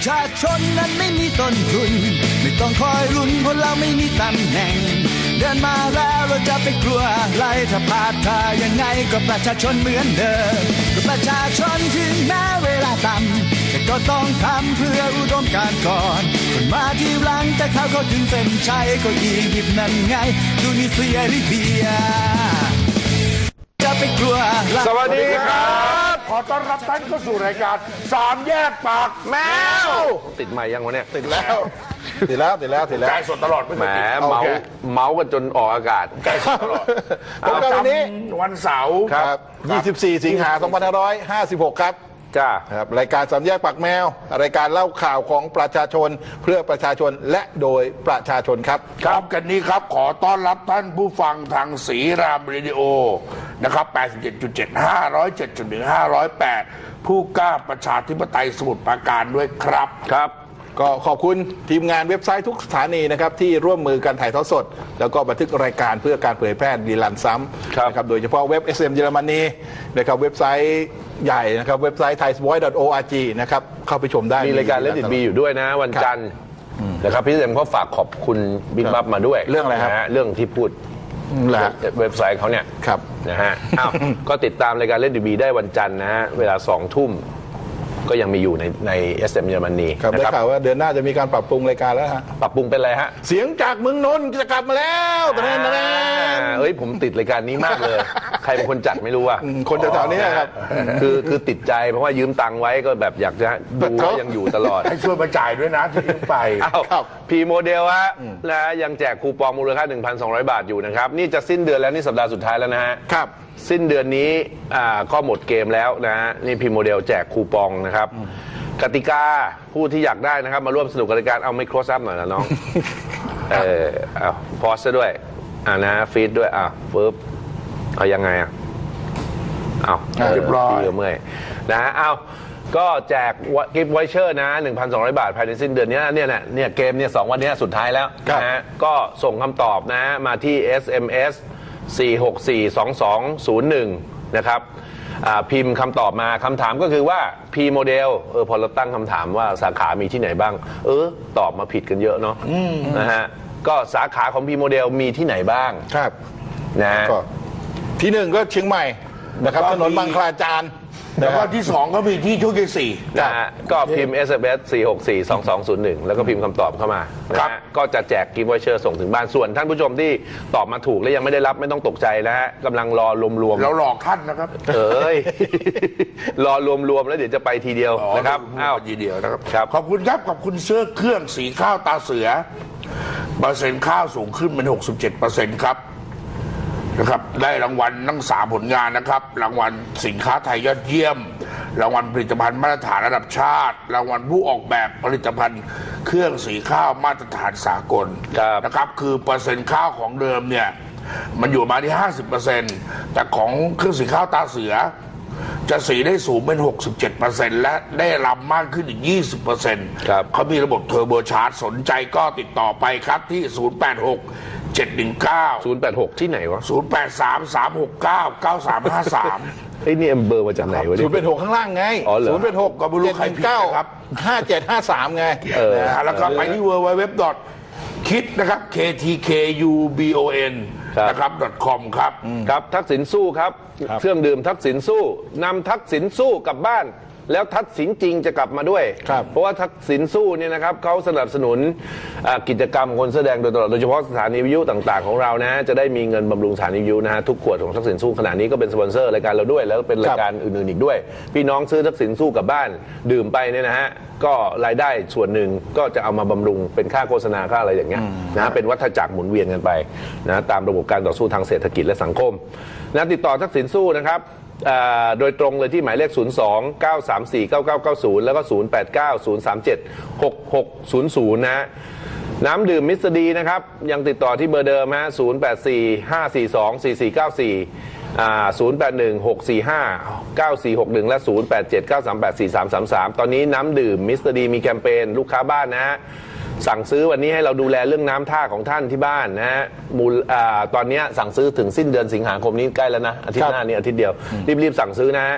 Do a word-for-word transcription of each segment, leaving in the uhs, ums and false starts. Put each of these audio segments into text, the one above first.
ชาชนนั้นไม่มีต้นทุนไม่ต้องคอยลุ้นเพราะเราไม่มีตำแหน่งเดินมาแล้วเราจะไปกลัวอะไรถ้าพลาดท่ายังไงก็ประชาชนเหมือนเดิมก็ประชาชนถึงแม้เวลาต่ำแต่ก็ต้องทำเพื่ออุดมการณ์ก่อนคนมาที่หลังแต่เขาเขาถึงเส้นชัยก็อียิปต์นั่นไงดูนิเซียลิเบียจะไปกลัวสวัสดีครับขอต้อนรับท่านเข้าสู่รายการสามแยกปากแมวติดใหม่ยังวะเนี่ยติดแล้วติดแล้วติดแล้วติดแล้วใจสดตลอดแหมเมาเมากันจนออกอากาศใจสดตลอดพบกันวันนี้วันเสาร์ครับยี่สิบสี่สิงหาคมสองพันห้าร้อยห้าสิบหกครับจ้าครับรายการสามแยกปากแมวรายการเล่าข่าวของประชาชนเพื่อประชาชนและโดยประชาชนครับครับกันนี้ครับขอต้อนรับท่านผู้ฟังทางศรีรามเรดิโอนะครับ แปดสิบเจ็ดจุดเจ็ด ห้าร้อยเจ็ด ถึง ห้าร้อยแปด ผู้กล้าประชาธิปไตยสมุทรปราการด้วยครับครับก็ขอบคุณทีมงานเว็บไซต์ทุกสถานีนะครับที่ร่วมมือกันถ่ายทอดสดแล้วก็บันทึกรายการเพื่อการเผยแพร่รีลันซ้ำนะครับโดยเฉพาะเว็บ เอส เอ็ม เยอรมนีนะครับเว็บไซต์ใหญ่นะครับเว็บไซต์ ไทยวอยซ์ ดอท โอ อาร์ จี นะครับเข้าไปชมได้มีรายการเล่นดิบีอยู่ด้วยนะวันจันทร์นะครับพี่เอ็มเขาฝากขอบคุณบิ๊กบัฟมาด้วยเรื่องอะไรครับเรื่องที่พูดเว็บไซต์เขาเนี่ยนะฮะอ้าวก็ติดตามรายการเล่นดิบีได้วันจันทร์นะฮะเวลาสองทุ่มก็ยังมีอยู่ในใน เอส เอ็ม เยอรมนีครับได้ข่าวว่าเดือนหน้าจะมีการปรับปรุงรายการแล้วฮะปรับปรุงเป็นอะไรฮะเสียงจากเมืองนนท์จะกลับมาแล้วตะแนนตะแนนเอ้ยผมติดรายการนี้มากเลยใครเป็นคนจัดไม่รู้อ่ะคนแถวๆนี้ครับคือคือติดใจเพราะว่ายืมตังค์ไว้ก็แบบอยากจะดูว่ายังอยู่ตลอดให้ช่วยมาจ่ายด้วยนะที่ยืมไปพีโมเดลฮะนะยังแจกคูปองมูลค่า หนึ่งพันสองร้อย บาทอยู่นะครับนี่จะสิ้นเดือนแล้วนี่สัปดาห์สุดท้ายแล้วนะฮะครับสิ้นเดือนนี้อ่าก็หมดเกมแล้วนะฮะนี่พีโมเดลแจกคูปองนะครับกติกาผู้ที่อยากได้นะครับมาร่วมสนุกกับรายการเอาไมโครซับหน่อยนะน้องเออเอาพอสด้วยอ่านะฟีดด้วยอ่ะปึ๊บเอายังไงอ่ะเอาเรียบร้อยเมื่อยนะเอาก็แจกกิฟต์ไวเชอร์นะ หนึ่งพันสองร้อย บาทภายในสิ้นเดือนนี้เนี่ยเนี่ยเนี่ยเกมเนี่ยสองวันนี้สุดท้ายแล้วนะฮะก็ส่งคำตอบนะมาที่ เอส เอ็ม เอส สี่ หก สี่ สอง สอง ศูนย์ หนึ่งนะครับพิมพ์คำตอบมาคำถามก็คือว่า P โมเดลเออพอเราตั้งคำถามว่าสาขามีที่ไหนบ้างเออตอบมาผิดกันเยอะเนาะนะฮะก็สาขาของ P โมเดลมีที่ไหนบ้างครับนะก็ที่หนึ่งก็เชียงใหม่นะครับถนนบางคลาจารย์แล้วก็ที่สองก็มีที่โชคชัยสี่นะฮะก็พิมพ์ เอส เอ็ม เอส สี่ หก สี่ สอง สอง ศูนย์ หนึ่งแล้วก็พิมพ์คำตอบเข้ามาครับก็จะแจกกิฟต์วอเชอร์ส่งถึงบ้านส่วนท่านผู้ชมที่ตอบมาถูกและยังไม่ได้รับไม่ต้องตกใจนะฮะกำลังรอรวมๆเราหลอกท่านนะครับเอ้ยรอรวมๆแล้วเดี๋ยวจะไปทีเดียวนะครับอ้าวทีเดียวนะครับขอบคุณครับขอบคุณเสื้อเครื่องสีข้าวตาเสือเปอร์เซ็นต์ข้าวสูงขึ้นเป็น หกสิบเจ็ดเปอร์เซ็นต์ ครับนะครับได้รางวัลทั้งสามผลงานนะครับรางวัลสินค้าไทยยอดเยี่ยมรางวัลผลิตภัณฑ์มาตรฐานระดับชาติรางวัลผู้ออกแบบผลิตภัณฑ์เครื่องสีข้าวมาตรฐานสากลนะครับคือเปอร์เซ็นต์ข้าวของเดิมเนี่ยมันอยู่มาที่ ห้าสิบเปอร์เซ็นต์ แต่ของเครื่องสีข้าวตาเสือจะสีได้สูงเป็น หกสิบเจ็ดเปอร์เซ็นต์ และได้ลำมากขึ้นอีก ยี่สิบเปอร์เซ็นต์ เขามีระบบเทอร์โบชาร์จสนใจก็ติดต่อไปครับที่ศูนย์ แปด หก เจ็ด หนึ่ง เก้าศูนย์ แปด หกที่ไหนวะศูนย์ แปด สาม สาม หก เก้า เก้า สาม ห้า สามไอ้นี่เบอร์มาจากไหนวะศูนย์ แปด หกข้างล่างไงศูนย์ แปด หกก็ไม่รู้ใครผิดครับห้า เจ็ด ห้า สามไงเออแล้วก็ไปที่ ดับเบิลยู ดับเบิลยู ดับเบิลยู ดอท คิด นะครับ เค ที เค ยู บี โอ เอ็น นะครับ .com ครับครับทักษิณสู้ครับเครื่องดื่มทักษิณสู้นำทักษิณสู้กลับบ้านแล้วทักษิณจริงจะกลับมาด้วยเพราะว่าทักษิณสู้เนี่ยนะครับเขาสนับสนุนกิจกรรมคนแสดงโดยตลอดโดยเฉพาะสถานีวิทยุต่างๆของเรานะจะได้มีเงินบำรุงสถานีวิทยุนะฮะทุกขวดของทักษิณสู้ขณะนี้ก็เป็นสปอนเซอร์รายการเราด้วยแล้วเป็นรายการอื่นๆอีกด้วยพี่น้องซื้อทักษิณสู้กลับบ้านดื่มไปเนี่ยนะฮะก็รายได้ส่วนหนึ่งก็จะเอามาบำรุงเป็นค่าโฆษณาค่าอะไรอย่างเงี้ยนะเป็นวัฏจักรหมุนเวียนกันไปนะตามระบบการต่อสู้ทางเศรษฐกิจและสังคมนะติดต่อทักษิณสู้นะครับโดยตรงเลยที่หมายเลขศูนย์ สอง เก้า สาม สี่ เก้า เก้า เก้า ศูนย์แล้วก็ศูนย์ แปด เก้า ศูนย์ สาม เจ็ด หก หก ศูนย์ ศูนย์นะฮะน้ำดื่มมิสเตอร์ดีนะครับยังติดต่อที่เบอร์เดิมฮะศูนย์ แปด สี่ ห้า สี่ สอง สี่ สี่ เก้า สี่อ่าศูนย์ แปด หนึ่ง หก สี่ ห้า เก้า สี่ หก หนึ่งและศูนย์ แปด เจ็ด เก้า สาม แปด สี่ สาม สาม สามตอนนี้น้ำดื่มมิสเตอร์ดีมีแคมเปญลูกค้าบ้านนะฮะสั่งซื้อวันนี้ให้เราดูแลเรื่องน้ำท่าของท่านที่บ้านนะฮะมูลอ่าตอนนี้สั่งซื้อถึงสิ้นเดือนสิงหาคมนี้ใกล้แล้วนะอาทิตย์หน้านี้อาทิตย์เดียวรีบๆสั่งซื้อนะฮะ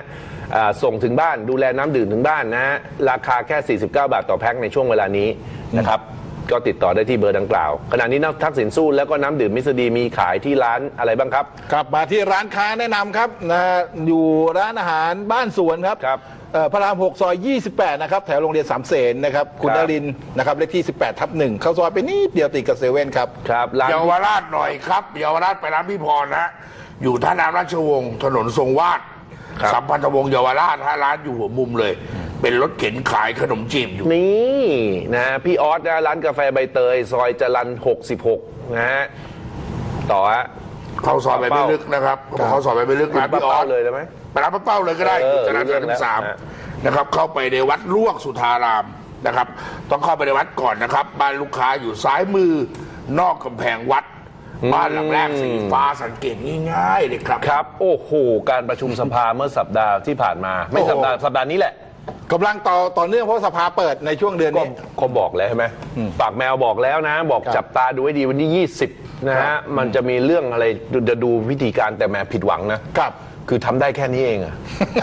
ส่งถึงบ้านดูแลน้ำดื่มถึงบ้านนะฮะราคาแค่สี่สิบเก้าบาทต่อแพ็คในช่วงเวลานี้นะครับก็ติดต่อได้ที่เบอร์ดังกล่าวขณะนี้น้ำทักษิณสู้แล้วก็น้ำดื่มมิสดีมีขายที่ร้านอะไรบ้างครับกลับมาที่ร้านค้าแนะนำครับนะอยู่ร้านอาหารบ้านสวนครับครับพระรามหกซอยยี่สิบแปดนะครับแถวโรงเรียนสามเสนนะครับคุณนรินทร์นะครับเลขที่สิบแปดทับหนึ่งเข้าซอยไปนิดเดียวติดกับเซเว่นครับครับเยาวราชหน่อยครับเยาวราชไปร้านพี่พรนะอยู่ท่าน้ำราชวงศ์ถนนทรงวาดสัมพันธวงศ์เยาวราชฮะร้านอยู่หัวมุมเลยเป็นรถเข็นขายขนมจีบอยู่นี่นะพี่ออสนะร้านกาแฟใบเตยซอยจรัญหกสิบหกนะฮะต่อฮะเข้าซอยไปไม่ลึกนะครับเข้าซอยไปไม่ลึกร้านพี่ออสเลยได้ไหมไปร้านป้าเป้าเลยก็ได้อยู่จรัญสามสิบสามนะครับเข้าไปในวัดลวกสุธารามนะครับต้องเข้าไปในวัดก่อนนะครับบ้านลูกค้าอยู่ซ้ายมือนอกกำแพงวัดบ้านหลังแรกสีฟ้าสังเกตง่ายๆเลยครับครับโอ้โหการประชุมสภาเมื่อสัปดาห์ที่ผ่านมาไม่สัปดาห์สัปดาห์นี้แหละกำลังต่อต่อเนื่องเพราะสภาเปิดในช่วงเดือนนี้ก็บอกแล้วใช่ไหมปากแมวบอกแล้วนะบอกจับตาดูให้ดีวันที่ยี่สิบนะฮะมันจะมีเรื่องอะไรจะดูวิธีการแต่แม้ผิดหวังนะครับคือทำได้แค่นี้เองอะ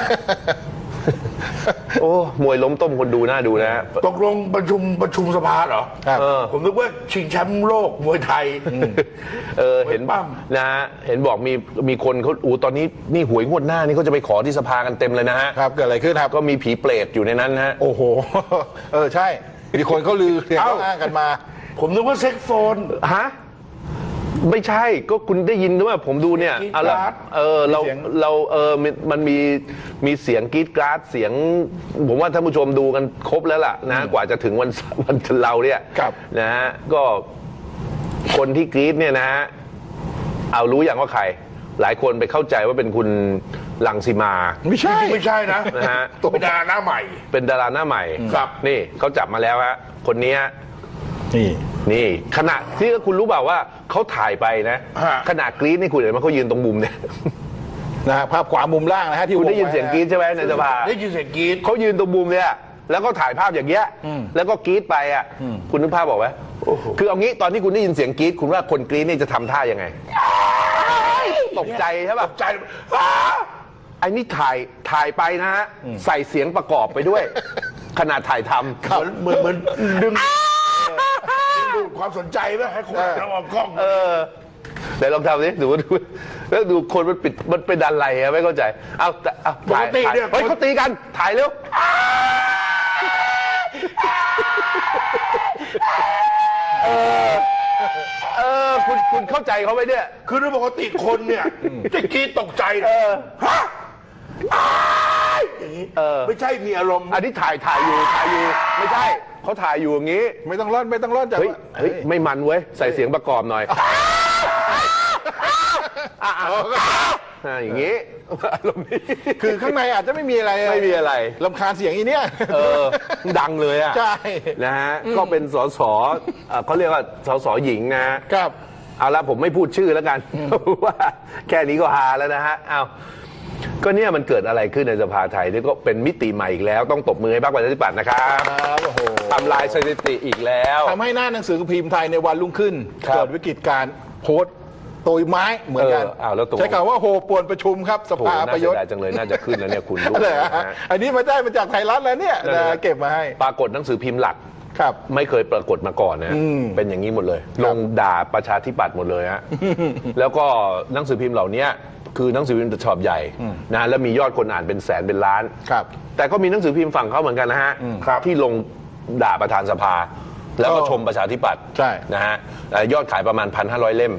โอ้มวยล้มต้มคนดูน่าดูนะตกลงประชุมประชุมสภาเหรอผมนึกว่าชิงแชมป์โลกมวยไทยเออเห็นบ้างนะเห็นบอกมีมีคนเขาอูตอนนี้นี่หวยงวดหน้านี่เขาจะไปขอที่สภากันเต็มเลยนะฮะครับเกิดอะไรขึ้นครับก็มีผีเปรตอยู่ในนั้นฮะโอ้โหเออใช่มีคนเขาลือเสียงอ้างกันมาผมนึกว่าเซ็กโฟนฮะไม่ใช่ก็คุณได้ยินด้วยผมดูเนี่ยเอาละเออเราเราเออมันมีมีเสียงกรี๊ดกราดเสียงผมว่าท่านผู้ชมดูกันครบแล้วล่ะนะกว่าจะถึงวันวันเราเนี่ยนะฮะก็คนที่กรี๊ดเนี่ยนะฮะเอารู้อย่างว่าใครหลายคนไปเข้าใจว่าเป็นคุณรังสีมาไม่ใช่ไม่ใช่นะนะฮะเป็นดาราหน้าใหม่เป็นดาราหน้าใหม่ครับนี่เขาจับมาแล้วฮะคนนี้นี่นี่ขณะที่คุณรู้เปล่าว่าเขาถ่ายไปนะขณะกรี๊ดนี่คุณเห็นไหมเขายืนตรงมุมเนี่ยนะภาพขวามุมล่างนะฮะที่คุณได้ยินเสียงกรี๊ดใช่ไหมในสภาได้ยินเสียงกรี๊ดเขายืนตรงมุมเนี่ยแล้วก็ถ่ายภาพอย่างเงี้ยแล้วก็กรี๊ดไปอ่ะคุณนึกภาพบอกไหมคือเอางี้ตอนที่คุณได้ยินเสียงกรี๊ดคุณว่าคนกรี๊ดนี่จะทำท่ายังไงตกใจใช่ป่ะตกใจไอ้นี่ถ่ายถ่ายไปนะฮะใส่เสียงประกอบไปด้วยขณะถ่ายทำเหมือนเหมือนดึงดูความสนใจไหมให้คนเราออกกล้องเออเดี๋ยวลองทำสิดูดูแล้วดูคนมันปิดมันเป็นดันไรอะไม่เข้าใจเอาเอาถ่ายเนี่ยเฮ้ยเขาตีกันถ่ายเร็วเออเออคุณคุณเข้าใจเขาไหมเนี่ยคือโดยปกติคนเนี่ยจะกรี๊ดตกใจเออฮะอย่างนี้ไม่ใช่มีอารมณ์อันนี้ถ่ายถ่ายอยู่ถ่ายอยู่ไม่ใช่เขาถ่ายอยู่อย่างนี้ไม่ต้องร่อนไม่ต้องร่อนจากเฮ้ยเฮ้ยไม่มันเว้ยใส่เสียงประกอบหน่อยอย่างนี้อารมณ์นี้คือข้างในอาจจะไม่มีอะไรไม่มีอะไรรำคาญเสียงอีเนี่ยเออดังเลยอ่ะใช่นะฮะก็เป็นสสเขาเรียกว่าสสหญิงนะครับเอาละผมไม่พูดชื่อแล้วกันว่าแค่นี้ก็ฮาแล้วนะฮะเอาก็เนี่ยมันเกิดอะไรขึ้นในสภาไทยนี่ก็เป็นมิติใหม่อีกแล้วต้องตบมือให้พรรคประชาธิปัตย์นะครับทำลายสถิติอีกแล้วทำให้หน้าหนังสือพิมพ์ไทยในวันรุ่งขึ้นเกิดวิกฤตการโพสต์โตยไม้เหมือนกันใช้คำว่าโหป่วนประชุมครับสภาประยุทธ์จังเลยน่าจะขึ้นแล้วเนี่ยคุณรู้อันนี้มาได้มาจากไทยรัฐแล้วเนี่ยเก็บมาให้ปรากฏหนังสือพิมพ์หลักครับไม่เคยปรากฏมาก่อนนะเป็นอย่างนี้หมดเลยลงด่าประชาธิปัตย์หมดเลยฮะแล้วก็หนังสือพิมพ์เหล่านี้คือหนังสือพิมพ์ฉบับใหญ่นะแล้วมียอดคนอ่านเป็นแสนเป็นล้านครับแต่ก็มีหนังสือพิมพ์ฝั่งเขาเหมือนกันนะฮะที่ลงด่าประธานสภาแล้วก็ชมประชาธิปัตย์ใช่นะฮะยอดขายประมาณ พันห้าร้อย เล่ม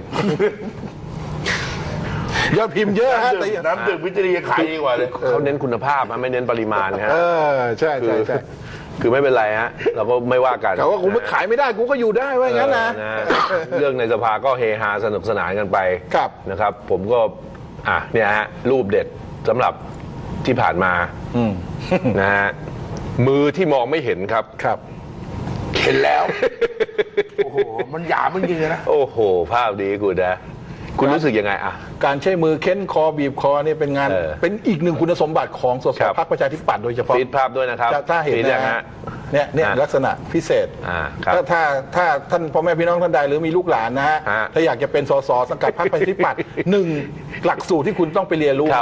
ยอดพิมพ์เยอะฮะแต่น้ำดื่มวิตามินขายดีกว่าเลยเขาเน้นคุณภาพไม่เน้นปริมาณฮะเออใช่ใช่ใช่คือไม่เป็นไรฮะเราก็ไม่ว่ากันเขาว่ากูไม่ขายไม่ได้กูก็อยู่ได้ว่างั้นนะเรื่องในสภาก็เฮฮาสนุกสนานกันไปนะครับผมก็อ่ะเนี่ยฮะรูปเด็ดสำหรับที่ผ่านมานะฮะมือที่มองไม่เห็นครับครับเห็นแล้วโอ้โหมันหยาบมันจริงนะโอ้โหภาพดีกูนะคุณรู้สึกยังไงอ่ะการใช้มือเค้นคอบีบคอเนี่ยเป็นงานเป็นอีกหนึ่งคุณสมบัติของสสพรรคประชาธิปัตย์โดยเฉพาะฟีดภาพด้วยนะครับถ้าเห็นนะฮะเนี่ยเนี่ยลักษณะพิเศษถ้าถ้าถ้าท่านพ่อแม่พี่น้องท่านใดหรือมีลูกหลานนะฮะถ้าอยากจะเป็นสสสังกัดพรรคประชาธิปัตย์หนึ่งหลักสูตรที่คุณต้องไปเรียนรู้มา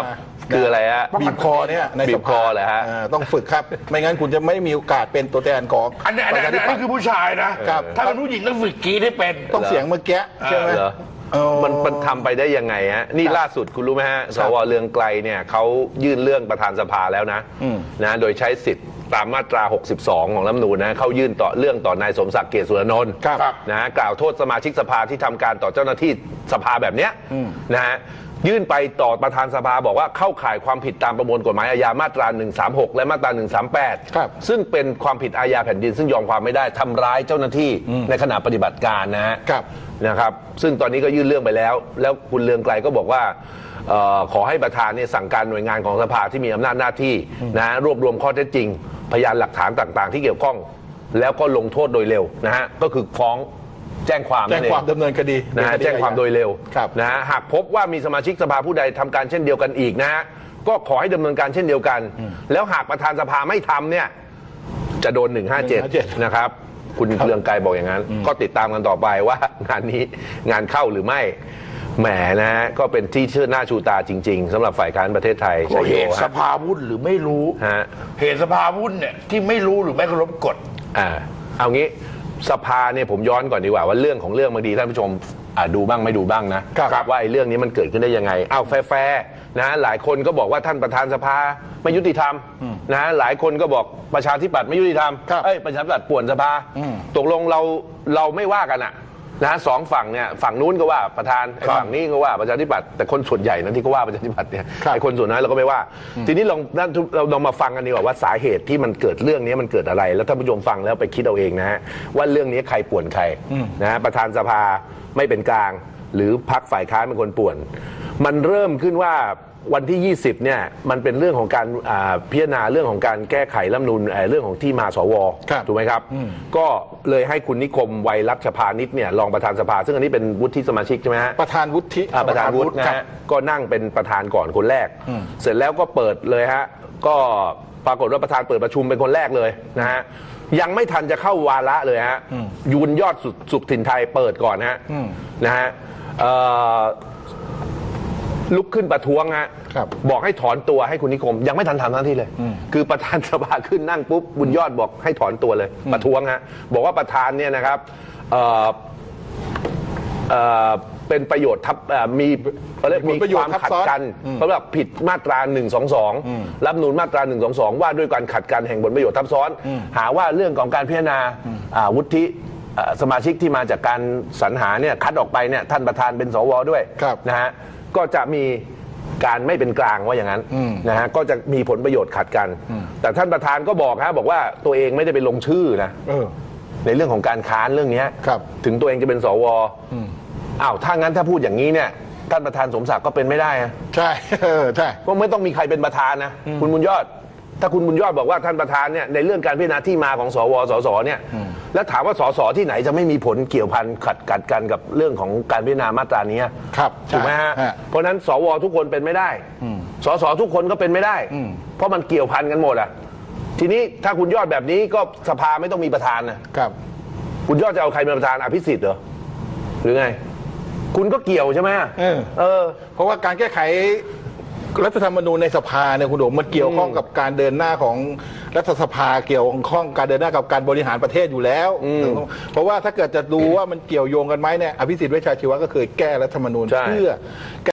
คืออะไรฮะบีบคอเนี่ยในบีสบคภาอเหรอฮะต้องฝึกครับไม่งั้นคุณจะไม่มีโอกาสเป็นตัวแทนของอันนี้อันนี้อันนี้คือผู้ชายนะครับถ้าเป็นผู้หญิงต้องฝึกกรีดให้เป็นต้องเสียงเมื่อกี้ใช่ไหมเหรอมันมันทำไปได้ยังไงฮะนี่ล่าสุดคุณรู้ไหมฮะสวเรืองไกลเนี่ยเขายื่นเรื่องประธานสภาแล้วนะนะโดยใช้สิทธิ์ตามมาตราหกสิบสองของรัฐธรรมนูญนะเขายื่นต่อเรื่องต่อนายสมศักดิ์เกียรติสุรนนท์นะกล่าวโทษสมาชิกสภาที่ทำการต่อเจ้าหน้าที่สภาแบบเนี้ยนะฮะยื่นไปต่อประธานสภาบอกว่าเข้าข่ายความผิดตามประมวลกฎหมายอาญามาตราหนึ่งสามหกและมาตราหนึ่งสามแปดซึ่งเป็นความผิดอาญาแผ่นดินซึ่งยอมความไม่ได้ทำร้ายเจ้าหน้าที่ในขณะปฏิบัติการนะฮะนะครับซึ่งตอนนี้ก็ยื่นเรื่องไปแล้วแล้วคุณเรืองไกรก็บอกว่าออขอให้ประธานเนี่ยสั่งการหน่วยงานของสภาที่มีอำนาจหน้าที่นะรวบรวมข้อเท็จจริงพยานหลักฐานต่างๆที่เกี่ยวข้องแล้วก็ลงโทษโดยเร็วนะฮะก็คือฟ้องแจ้งความแจ้งความดำเนินคดีนะฮะแจ้งความโดยเร็วนะฮะหากพบว่ามีสมาชิกสภาผู้ใดทำการเช่นเดียวกันอีกนะฮะก็ขอให้ดำเนินการเช่นเดียวกันแล้วหากประธานสภาไม่ทำเนี่ยจะโดนหนึ่งห้าเจ็ดนะครับคุณเรืองไกรบอกอย่างนั้นก็ติดตามกันต่อไปว่างานนี้งานเข้าหรือไม่แหมนะฮะก็เป็นที่เชื่อหน้าชูตาจริงๆสำหรับฝ่ายค้านประเทศไทยเหตุสภาวุ่นหรือไม่รู้เหตุสภาวุ่นเนี่ยที่ไม่รู้หรือไม่เคารพกฎอ่าเอางี้สภาเนี่ยผมย้อนก่อนดีกว่าว่าเรื่องของเรื่องบางทีท่านผู้ชมดูบ้างไม่ดูบ้างนะว่าไอ้เรื่องนี้มันเกิดขึ้นได้ยังไงเอาแฟร์ๆนะหลายคนก็บอกว่าท่านประธานสภาไม่ยุติธรรมนะหลายคนก็บอกประชาธิปัตย์ไม่ยุติธรรมเอ้ยประชาธิปัตย์ป่วนสภาตกลงเราเราไม่ว่ากันอะนะสองฝั่งเนี่ยฝั่งนู้นก็ว่าประธานไอ้ฝั่งนี้ก็ว่าประชาธิปัตย์แต่คนส่วนใหญ่นั้นที่ก็ว่าประชาธิปัตย์เนี่ยไอ้คนส่วนน้อยเราก็ไม่ว่าทีนี้ลองนั่นเราลองมาฟังกันดีกว่าว่าสาเหตุที่มันเกิดเรื่องนี้มันเกิดอะไรแล้วท่านผู้ชมฟังแล้วไปคิดเอาเองนะฮะว่าเรื่องนี้ใครป่วนใครนะประธานสภาไม่เป็นกลางหรือพรรคฝ่ายค้านเป็นคนป่วนมันเริ่มขึ้นว่าวันที่ยี่สิบเนี่ยมันเป็นเรื่องของการพิจารณาเรื่องของการแก้ไขรัฐธรรมนูญเรื่องของที่มาสวถูกไหมครับก็เลยให้คุณนิคมไวรัชพานิชเนี่ยรองประธานสภาซึ่งอันนี้เป็นวุฒิสมาชิกใช่ไหมฮะประธานวุฒิประธานวุฒินะฮะก็นั่งเป็นประธานก่อนคนแรกเสร็จแล้วก็เปิดเลยฮะก็ปรากฏว่าประธานเปิดประชุมเป็นคนแรกเลยนะฮะยังไม่ทันจะเข้าวาระเลยฮะยุนยอดสุขถิ่นไทยเปิดก่อนฮะนะฮะลุกขึ้นประท้วงฮะบอกให้ถอนตัวให้คุณนิคมยังไม่ทันทำหน้าที่เลยคือประธานสภาขึ้นนั่งปุ๊บบุญยอดบอกให้ถอนตัวเลยประท้วงฮะบอกว่าประธานเนี่ยนะครับเอ่อเอ่อเป็นประโยชน์ทับมีมีความขัดกันสำหรับผิดมาตราหนึ่งสองสองรัฐธรรมนูญมาตราหนึ่งสองสองว่าด้วยการขัดกันแห่งผลประโยชน์ทับซ้อนหาว่าเรื่องของการพิจารณาวุฒิสมาชิกที่มาจากการสรรหาเนี่ยคัดออกไปเนี่ยท่านประธานเป็นสวด้วยนะฮะก็จะมีการไม่เป็นกลางว่าอย่างนั้นนะฮะก็จะมีผลประโยชน์ขัดกันแต่ท่านประธานก็บอกฮะบอกว่าตัวเองไม่ได้ไปลงชื่อนะในเรื่องของการค้านเรื่องนี้ถึงตัวเองจะเป็นสวอ้าวถ้างั้นถ้าพูดอย่างนี้เนี่ยท่านประธานสมศักดิ์ก็เป็นไม่ได้นะใช่ใช่ก็ไม่ต้องมีใครเป็นประธานนะคุณบุญยอดถ้าคุณบุญยอดบอกว่าท่านประธานเนี่ยในเรื่องการพิจารณาที่มาของสวสสเนี่ยแล้วถามว่าสสที่ไหนจะไม่มีผลเกี่ยวพันขัดกัดกันกับเรื่องของการพิจารณามาตรานี้ครับถูกไหมฮะเพราะนั้นสวทุกคนเป็นไม่ได้สสทุกคนก็เป็นไม่ได้เพราะมันเกี่ยวพันกันหมดอ่ะทีนี้ถ้าคุณยอดแบบนี้ก็สภาไม่ต้องมีประธานนะครับคุณยอดจะเอาใครเป็นประธานอภิสิทธิ์เหรอหรือไงคุณก็เกี่ยวใช่ไหมเออเออเพราะว่าการแก้ไขรัฐธรรมนูญในสภาเนี่ยคุณโดมมันเกี่ยวข้องกับการเดินหน้าของรัฐสภาเกี่ยวข้องการเดินหน้ากับการบริหารประเทศอยู่แล้วเพราะว่าถ้าเกิดจะดูว่ามันเกี่ยวโยงกันไหมเนี่ยอภิสิทธิ์เวชชาชีวะก็เคยแก้รัฐธรรมนูญเพื่อ